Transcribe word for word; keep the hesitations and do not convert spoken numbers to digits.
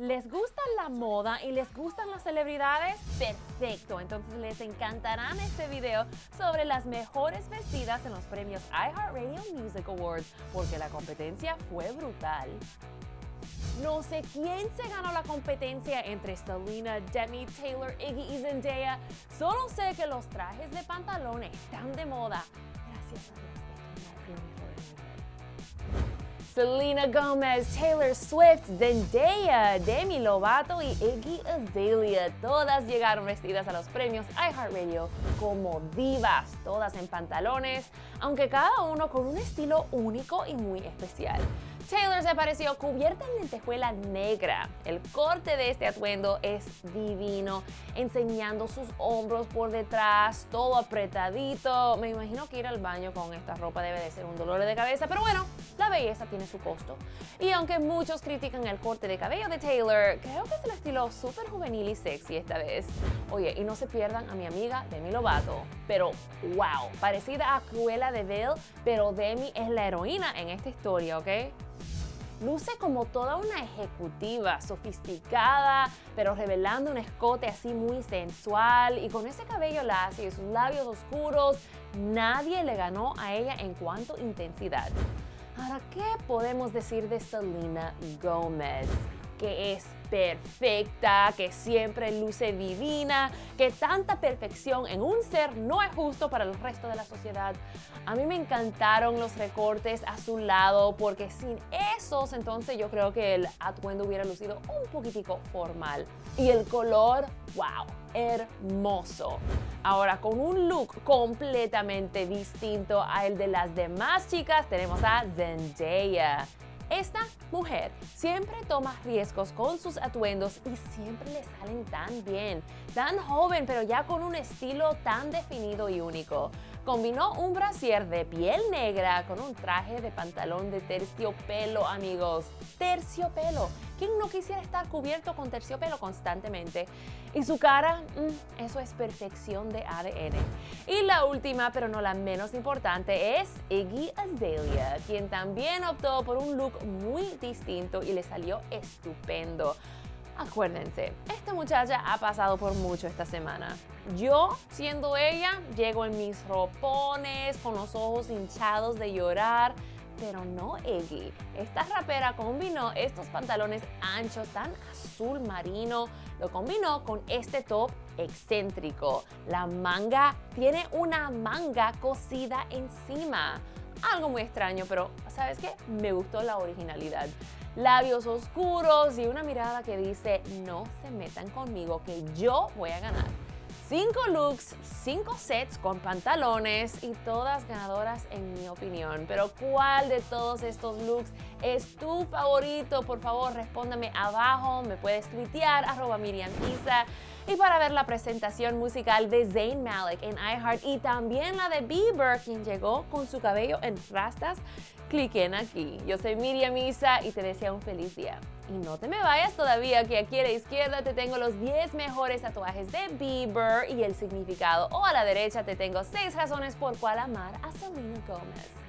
¿Les gusta la moda y les gustan las celebridades? Perfecto, entonces les encantarán este video sobre las mejores vestidas en los premios iHeartRadio Music Awards, porque la competencia fue brutal. No sé quién se ganó la competencia entre Selena, Demi, Taylor, Iggy y Zendaya. Solo sé que los trajes de pantalones están de moda. Gracias a Dios, esto no fue un error en mi vida. Selena Gomez, Taylor Swift, Zendaya, Demi, Lovato y Iggy Azalea, todas llegaron vestidas a los premios iHeartRadio como divas, todas en pantalones, aunque cada uno con un estilo único y muy especial. Taylor se apareció cubierta en lentejuela negra. El corte de este atuendo es divino, enseñando sus hombros por detrás, todo apretadito. Me imagino que ir al baño con esta ropa debe de ser un dolor de cabeza, pero bueno, la belleza tiene su costo. Y aunque muchos critican el corte de cabello de Taylor, creo que es el estilo súper juvenil y sexy esta vez. Oye, y no se pierdan a mi amiga Demi Lovato. Pero wow, parecida a Cruella de Vil, pero Demi es la heroína en esta historia, ¿ok? Luce como toda una ejecutiva, sofisticada, pero revelando un escote así muy sensual y con ese cabello lacio y sus labios oscuros, nadie le ganó a ella en cuanto a intensidad. Ahora, ¿qué podemos decir de Selena Gomez? Que es perfecta, que siempre luce divina, que tanta perfección en un ser no es justo para el resto de la sociedad. A mí me encantaron los recortes a su lado, porque sin esos entonces yo creo que el atuendo hubiera lucido un poquitico formal. Y el color, wow, hermoso. Ahora, con un look completamente distinto al de las demás chicas, tenemos a Zendaya. Esta mujer siempre toma riesgos con sus atuendos y siempre le salen tan bien, tan joven, pero ya con un estilo tan definido y único. Combinó un brasier de piel negra con un traje de pantalón de terciopelo, amigos. Terciopelo. ¿Quién no quisiera estar cubierto con terciopelo constantemente? Y su cara, mmm, eso es perfección de A D N. Y la última, pero no la menos importante, es Iggy Azalea, quien también optó por un look muy distinto y le salió estupendo. Acuérdense, esta muchacha ha pasado por mucho esta semana. Yo, siendo ella, llego en mis ropones, con los ojos hinchados de llorar, pero no Iggy. Esta rapera combinó estos pantalones anchos tan azul marino, lo combinó con este top excéntrico. La manga tiene una manga cosida encima. Algo muy extraño, pero ¿sabes qué? Me gustó la originalidad. Labios oscuros y una mirada que dice, no se metan conmigo, que yo voy a ganar. Cinco looks, cinco sets con pantalones y todas ganadoras en mi opinión. Pero ¿cuál de todos estos looks es tu favorito? Por favor, respóndame abajo. Me puedes tuitear, arroba Miriam Isa. Y para ver la presentación musical de Zayn Malik en iHeart y también la de Bieber, quien llegó con su cabello en rastas, cliquen aquí. Yo soy Miriam Isa y te deseo un feliz día. Y no te me vayas todavía, que aquí a la izquierda te tengo los diez mejores tatuajes de Bieber y el significado. O a la derecha te tengo seis razones por cuál amar a Selena Gomez.